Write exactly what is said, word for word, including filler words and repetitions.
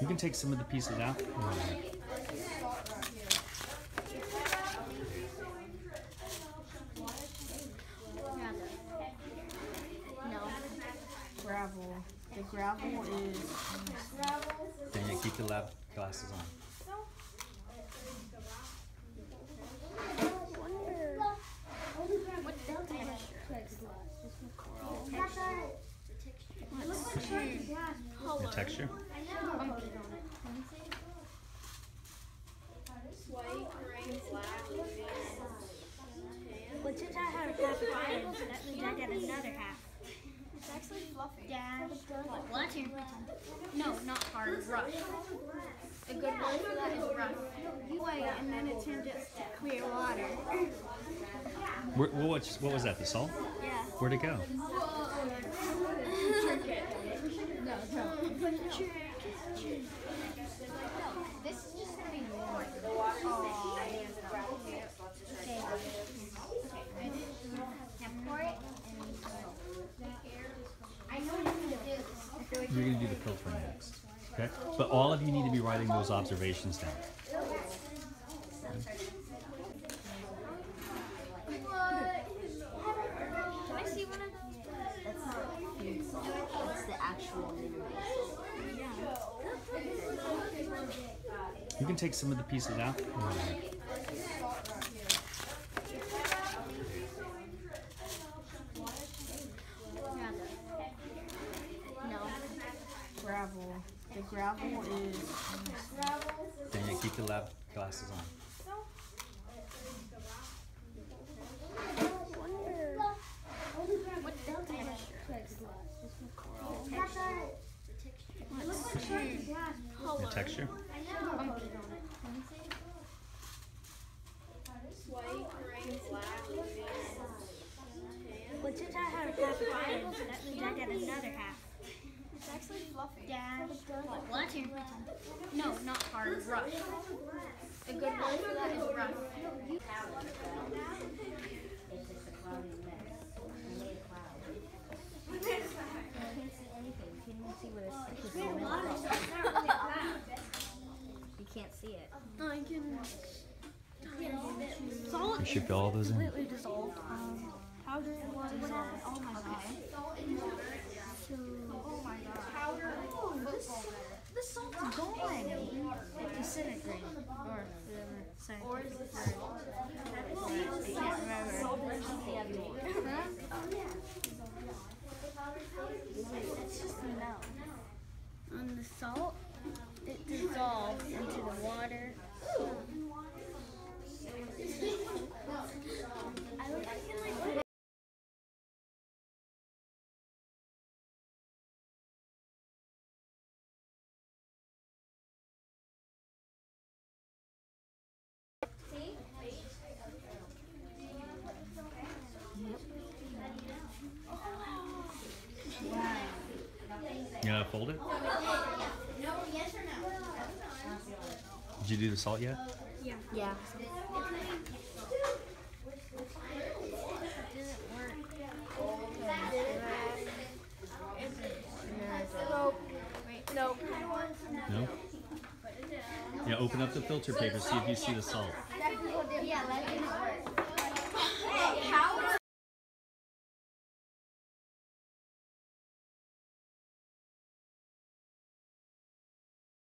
You can take some of the pieces out. No. Gravel. The gravel is... Then you keep the lab glasses on. What's the texture? The texture? Well, since I have half a hand, so that means I get another half. It's actually fluffy. Dash. Well, that's your... No, not hard. Rough. A good word for that is rough. Wait, and then it turned just to clear water. Where, what, what was that, the salt? Yeah. Where'd it go? No, no. This is just going to be more. Oh, okay. Okay. Now pour it and I know you're going to do this. You're going to do the filter next. Okay? But all of you need to be writing those observations down. Can I see one of those? That's not food salt. That's the actual mineral salt. You can take some of the pieces out. No. Gravel. The gravel is... Then you keep the lab glasses on. What's the texture? The texture? Well, since I have half a hand, so that means I get another half. It's actually fluffy. Dash. Well, that's your... No, not hard. Rough. A good word for that is rough. It's just a cloudy mess. I made a cloud. You can't see anything. You can't even see what it's You can't see it. I can... Salt You should fill all those in. completely dissolved. Um, powder was dissolved. Oh my god. So, oh my god. Powder. Oh, this, this salt's gone. It disintegrated. Or whatever. Scientific word. I can't remember. Huh? It's just a melt. On the salt, it dissolves into the water. I like, I can like You know how to fold it? No, yes or no? Did you do the salt yet? Yeah. Yeah. No. No? Yeah, open up the filter paper, see if you see the salt. Yeah, let it work. Hey, how